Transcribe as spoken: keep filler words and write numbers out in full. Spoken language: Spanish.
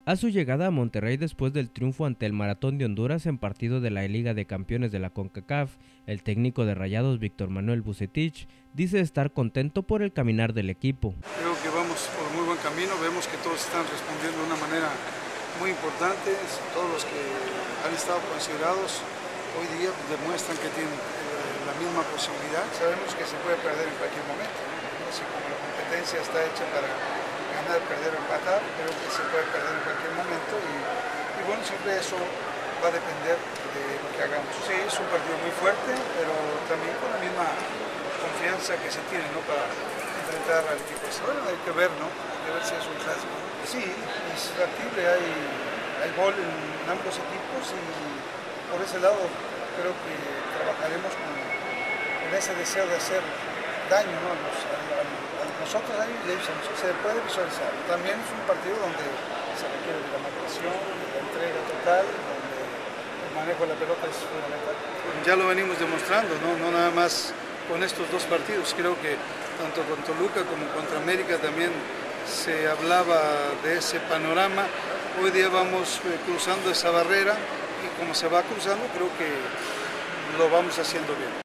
A su llegada a Monterrey después del triunfo ante el Maratón de Honduras en partido de la Liga de Campeones de la CONCACAF, el técnico de Rayados Víctor Manuel Vucetich dice estar contento por el caminar del equipo. Creo que vamos por muy buen camino, vemos que todos están respondiendo de una manera muy importante, todos los que han estado considerados hoy día demuestran que tienen la misma posibilidad. Sabemos que se puede perder en cualquier momento, ¿no? Así como la competencia está hecha para ganar, perder o empatar, creo que se puede perder en cualquier momento y, y bueno, siempre eso va a depender de lo que hagamos. Sí, es un partido muy fuerte, pero también con la misma confianza que se tiene, ¿no?, para enfrentar al equipo. Bueno, hay que ver, ¿no? Hay que ver si es un clásico. Sí, es factible, hay, hay gol en, en ambos equipos y por ese lado creo que trabajaremos con, con ese deseo de hacer daño, ¿no?, a, los, a, a, a nosotros ahí se puede visualizar. También es un partido donde se requiere de la marcación, de la entrega total, donde el manejo de la pelota es fundamental. Ya lo venimos demostrando, ¿no? No nada más con estos dos partidos, creo que tanto con Toluca como contra América también se hablaba de ese panorama. Hoy día vamos cruzando esa barrera y como se va cruzando creo que lo vamos haciendo bien.